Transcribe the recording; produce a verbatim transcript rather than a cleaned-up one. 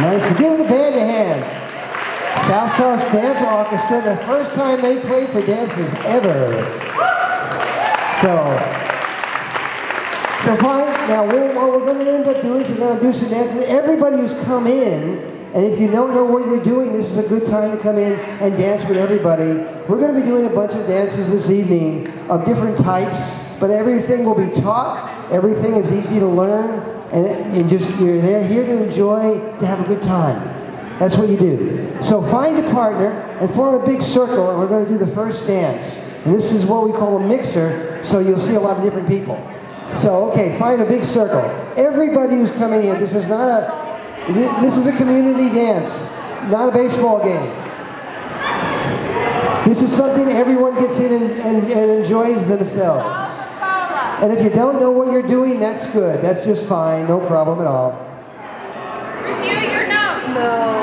Nice. Give the band a hand. South Coast Dance Orchestra, the first time they played for dances ever. So, so fine. Now, we're, what we're going to end up doing is we're going to do some dances. Everybody who's come in, and if you don't know what you're doing, this is a good time to come in and dance with everybody. We're going to be doing a bunch of dances this evening of different types, but everything will be taught. Everything is easy to learn, and, and just you're there here to enjoy, to have a good time. That's what you do. So find a partner and form a big circle, and we're going to do the first dance. And this is what we call a mixer, so you'll see a lot of different people. So, okay, find a big circle. Everybody who's coming in, this is not a, this is a community dance, not a baseball game. This is something everyone gets in and, and, and enjoys themselves. And if you don't know what you're doing, that's good. That's just fine, no problem at all. Review your notes. No.